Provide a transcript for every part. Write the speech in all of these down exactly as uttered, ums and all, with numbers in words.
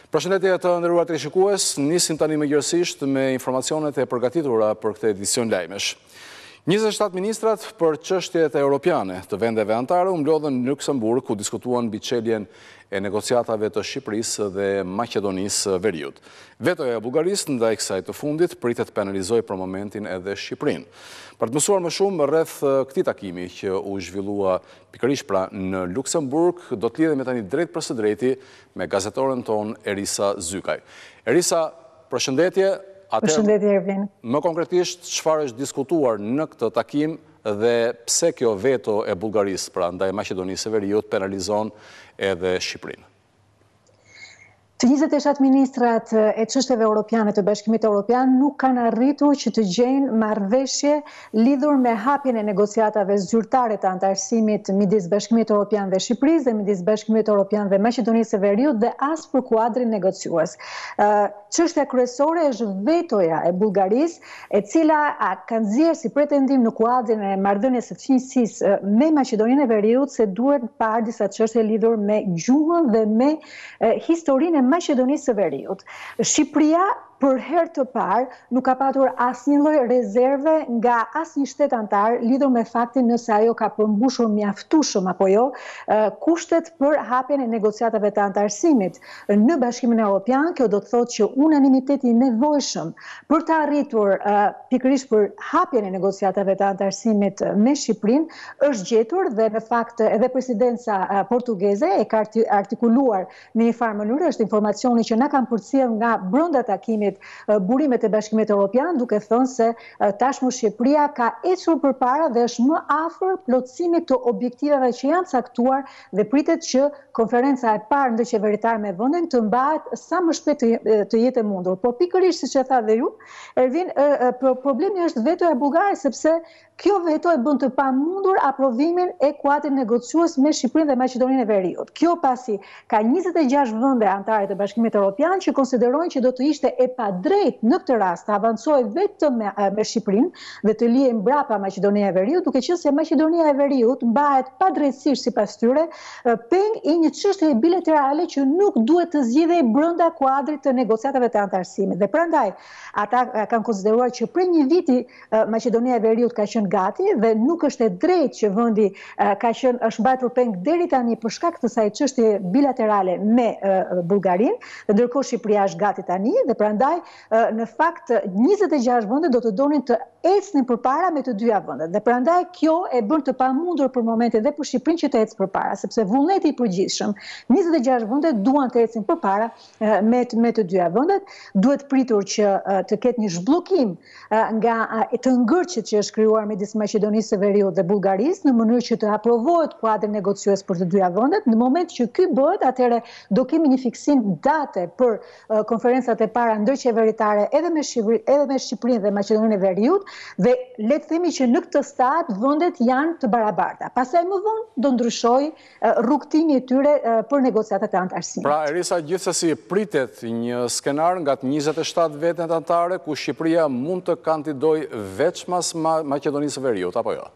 Përshëndetje të nderuar teleshikues, nisim tani mëngjesisht me informacionet e përgatitura për këtë edicion lajmesh. njëzet e shtatë ministrat për çështjet europiane të vendeve anëtare u mblodhen në Luksemburg ku diskutuan mbi çeljen e negociatave të Shqipërisë dhe Maqedonisë Veriut. Vetoja e Bullgarisë ndaj kësaj të fundit pritet penalizojë për momentin edhe Shqipërinë. Për të mësuar më shumë rreth këtij takimi që u zhvillua pikërisht pra në Luksemburg, do të lidhemi tani drejt për së drejti me gazetoren ton Erisa Zykaj. Erisa, përshëndetje. Përshëndetje Ervin. Më konkretisht, çfarë është diskutuar në këtë takim dhe pse kjo veto e Bullgarisë pra ndaj Maqedonisë së Veriut penalizon edhe Shqipërinë? Të njëzet e shtatë ministrat e çështjeve europiane të Bashkimit Evropian nuk kanë arritur që të gjejnë marrëveshje lidhur me hapjen e negociatave zyrtare të antarësimit midis Bashkimit Evropian dhe Shqipërisë dhe midis Bashkimit Evropian dhe Maqedonisë së Veriut dhe as për kuadrin negociues. Çështja kryesore është vetoja e Bullgarisë, e cila ka nxjerrë si pretendim në kuadrin e marrëdhënies së fqinjësisë me Maqedoninë e Veriut se duhet parë disa çështje lidhur me gjuhën dhe me historinë e Maqedonisë së Veriut. Shqipëria për herë të parë nuk ka patur asnjë lloj rezerve nga asnjë shtet antar lidhur me faktin nëse ajo ka përmbushur mjaftueshëm apo jo kushtet për hapjen e negociatave të antarësimit në Bashkimin Evropian. Kjo do të thotë që unanimiteti i nevojshëm për të arritur pikërisht për hapjen e negociatave të antarësimit me Shqipërinë është gjetur dhe në fakt edhe presidenca portugeze e ka artikuluar në një farë mënyrë. Është informacioni që na kanë përcjell nga brenda takimit burimet e Bashkimit Evropian, duke thënë se tashmë Shqipëria ka ecur përpara dhe është më afër plotësimit të objektiveve që janë caktuar dhe pritet që konferenca e parë ndërqeveritare me vendin të mbahet sa më shpejt të jetë e mundur. Por pikërisht siç e tha dhe ju, Ervin, problemi është vetoja bullgare sepse kjo veto e bën të pamundur aprovimin e kuadrit negociues me Shqipërinë dhe Maqedoninë e Veriut. Kjo pasi ka njëzet e gjashtë vende anëtare të Bashkimit Evropian që konsiderojnë që do të ishte e padrejtë në këtë rast të avancojë vetëm me, me Shqipërinë dhe të lihej mbrapa Maqedonia e Veriut, duke qenë se Maqedonia e Veriut mbahet padrejtësisht sipas tyre peng i një çështje bilaterale që nuk duhet të zgjidhej brenda kuadrit të negociatave të antarësimit. Dhe prandaj ata kanë konsideruar që prej një viti Maqedonia e Veriut ka qenë gati dhe nuk është e drejtë që vendi ka qenë është mbajtur peng deri tani për shkak të kësaj çështje bilaterale me Bullgarinë, dhe ndërkohë Shqipëria është gati tani dhe prandaj në fakt njëzet e gjashtë vende do të donin të ecnin përpara me të dyja vendet. Dhe prandaj kjo e bën të pamundur për momentin dhe për Shqipërinë që të ecë përpara, sepse vullneti i përgjithshëm, njëzet e gjashtë vende duan të ecin përpara me me të dyja vendet. Duhet pritur që të ketë një zhbllokim nga të ngërçet që është krijuar midis Maqedonisë së Veriut dhe Bullgarisë në mënyrë që të aprovohet kuadri negociues për të dyja vendet. Në moment që ky bëhet, atëherë do kemi një fiksim date për konferencat e para ndërqeveritare edhe me Shqipërinë, edhe me Shqipërinë dhe Maqedoninë e Veriut, dhe le të themi që në këtë stad vendet janë të barabarta. Pastaj më vonë do ndryshojë rrugtimi i tyre për negociatat e antarësimit. Pra Erisa, gjithsesi pritet një skenar nga të njëzet e shtatë vendet anëtare ku Shqipëria mund të kandidojë veçmas Maqedonisë së Veriut apo jo?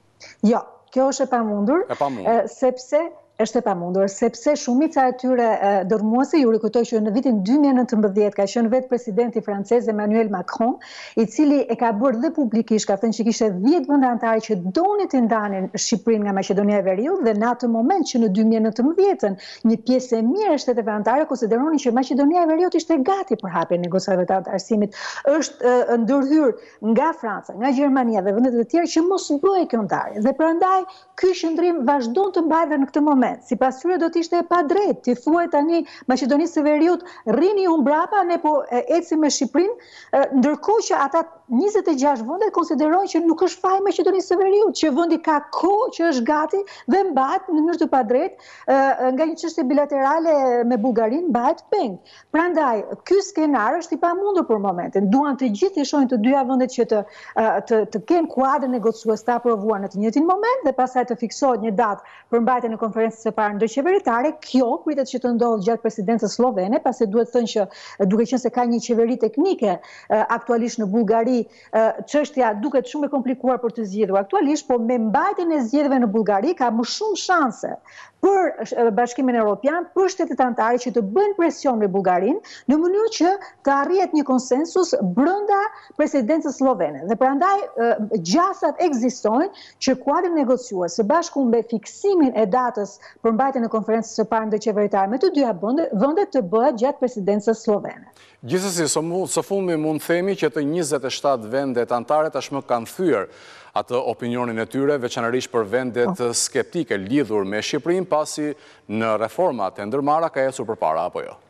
Jo, kjo është e pamundur, e pamundur. sepse është e pamundur, sepse shumica e tyre dërmuese, ju rikujtoj që në vitin dy mijë e nëntëmbëdhjetë ka qenë vetë presidenti francez Emmanuel Macron, i cili e ka bërë dhe publikisht, ka thënë që kishte dhjetë vende anëtare që donin të ndanin Shqipërinë nga Maqedonia e Veriut dhe në atë moment që në dy mijë e nëntëmbëdhjetë një pjesë e mirë e shteteve anëtare konsideronin që Maqedonia e Veriut ishte gati për hapjen e negociatave të antarësimit. Është ndërhyr nga Franca, nga Gjermania dhe vendet e tjera që mos bëhej kjo ndarje. Dhe prandaj ky qëndrim vazhdon të mbahet në këtë moment. Sipas tyre do të ishte e padrejtë ti thuaj tani Maqedonisë së Veriut rrini ju mbrapa, ne po ecim me Shqipërinë, ndërkohë që ata njëzet e gjashtë vendet konsiderojnë që nuk është faj Maqedonisë së Veriut, që vendi ka kohë që është gati dhe mbahet në mënyrë të padrejtë nga një çështje bilaterale me Bullgarinë mbahet peng. Prandaj ky skenar është i pamundur për momentin. Duan të gjithë të shohin të dyja vendet që të të, të kenë kuadër negociues të aprovuar në të njëjtin moment dhe pastaj të fiksohet një datë për mbajtjen e konferencës konferencës së parë ndërqeveritare. Kjo pritet që të ndodhë gjatë presidencës slovene, pasi duhet thënë që duke qenë se ka një qeveri teknike aktualisht në Bullgari, çështja duket shumë e komplikuar për të zgjidhur aktualisht, por me mbajtjen e zgjedhjeve në Bullgari ka më shumë shanse për Bashkimin Evropian, për shtetet anëtare që të bëjnë presion në Bullgarinë, në mënyrë që të arrihet një konsensus brenda presidencës slovene. Dhe prandaj gjasat ekzistojnë që kuadri negociues së bashku me fiksimin e datës për mbajtjen e konferencës së parë ndërqeveritare me të dyja vendet të bëhet gjatë presidencës slovene. Gjithsesi, së fundmi mund themi që të njëzet e shtatë vendet anëtare tashmë kanë thyer atë opinionin e tyre, veçanërisht për vendet skeptike lidhur me Shqipërinë, pasi në reformat e ndërmarra ka ecur përpara apo jo?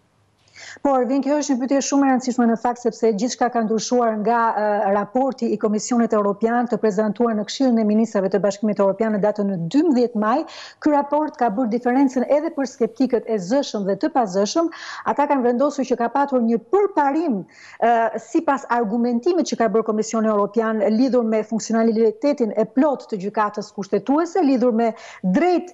Por, vjen kjo është një pyetje shumë e rëndësishme në fakt, sepse gjithçka ka ndryshuar nga raporti i Komisionit Evropian të prezantuar në Këshillin e Ministrave të Bashkimit Evropian në datën dymbëdhjetë maj. Ky raport ka bërë diferencën edhe për skeptikët e zëshëm dhe të pazëshëm. Ata kanë vendosur që ka patur një përparim sipas argumentimit që ka bërë Komisioni Evropian lidhur me funksionalitetin e plotë të gjykatës kushtetuese, lidhur me drejt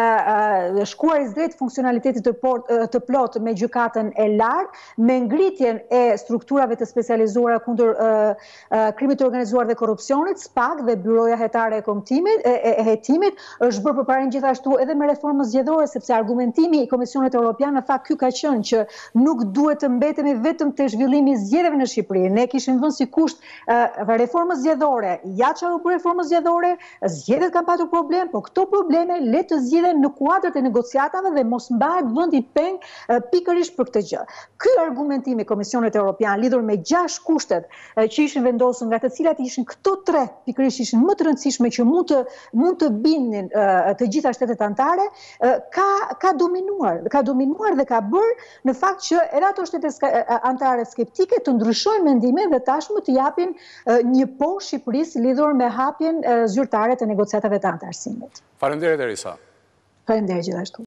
shkuaris drejt funksionalitetit të plotë me gjykatën e lartë, me ngritjen e strukturave të specializuara kundër krimit të organizuar dhe korrupsionit, S P A K dhe Byroja Hetare e Hetimit, është bërë përparim gjithashtu edhe me reformën zgjedhore, sepse argumentimi i Komisionit Evropian në fakt ky ka qenë që nuk duhet të mbetemi vetëm te zhvillimi i zgjedhjeve në Shqipëri. Ne kishim vënë si kusht reformën zgjedhore. Ja çfarë u bë reformën zgjedhore, zgjedhjet kanë patur problem, por këto probleme le të zgjidhen në kuadrat e negociatave dhe mos mbahet vendi peng pikërisht për këtë gjë. Ky argumentimi i Komisionit Evropian lidhur me gjashtë kushtet që ishin vendosur, nga të cilat ishin këto tre pikërisht ishin më të rëndësishme që mund të mund të bindnin të gjitha shtetet anëtare, ka ka dominuar, ka dominuar dhe ka bërë në fakt që edhe ato shtete anëtare skeptike të ndryshojnë mendimin dhe tashmë të japin një po Shqipërisë lidhur me hapjen zyrtare të negociatave të anëtarësimit. Faleminderit Erisa. Faleminderit gjithashtu.